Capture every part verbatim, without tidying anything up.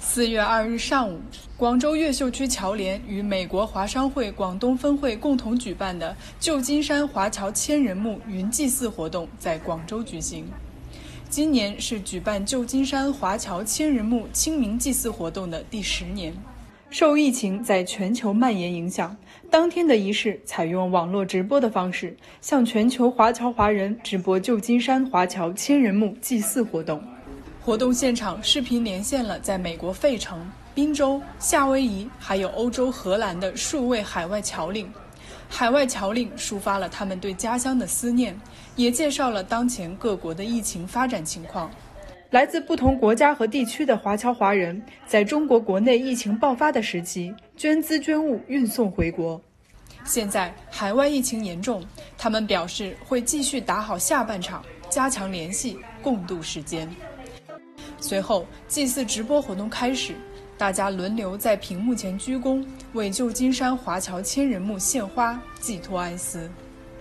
四月二日上午，广州越秀区侨联与美国华商会广东分会共同举办的旧金山华侨千人墓云祭祀活动在广州举行。今年是举办旧金山华侨千人墓清明祭祀活动的第十年。受疫情在全球蔓延影响，当天的仪式采用网络直播的方式，向全球华侨华人直播旧金山华侨千人墓祭祀活动。活动现场视频连线了在美国费城、宾州、夏威夷还有欧洲荷兰的数位海外侨领。海外侨领抒发了他们对家乡的思念，也介绍了当前各国的疫情发展情况。来自不同国家和地区的华侨华人在中国国内疫情爆发的时期捐资捐物运送回国。现在海外疫情严重，他们表示会继续打好下半场，加强联系，共度时间。随后祭祀直播活动开始，大家轮流在屏幕前鞠躬，为旧金山华侨千人墓献花，寄托哀思。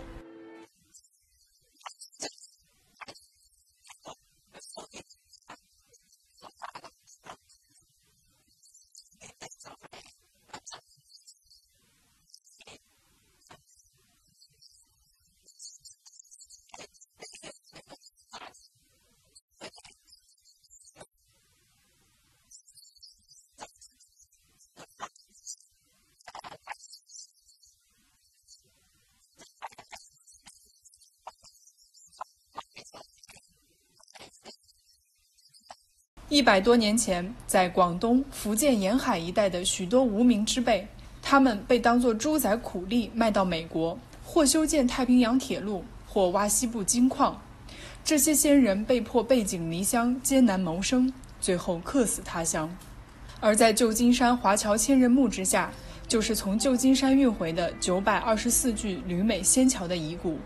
一百多年前，在广东、福建沿海一带的许多无名之辈，他们被当作猪仔苦力卖到美国，或修建太平洋铁路，或挖西部金矿。这些先人被迫背井离乡，艰难谋生，最后客死他乡。而在旧金山华侨千人墓之下，就是从旧金山运回的九百二十四具旅美先侨的遗骨。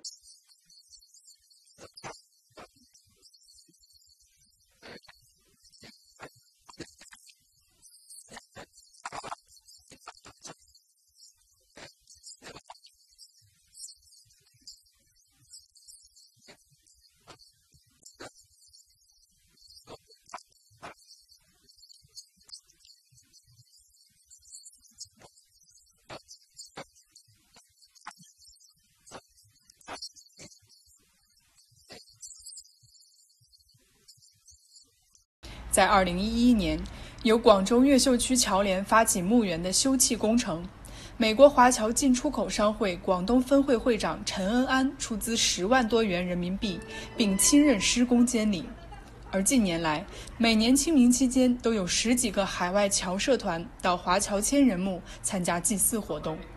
在二零一一年，由广州越秀区侨联发起墓园的修葺工程，美国华侨进出口商会广东分会会长陈恩安出资十万多元人民币，并亲任施工监理。而近年来，每年清明期间都有十几个海外侨社团到华侨千人墓参加祭祀活动。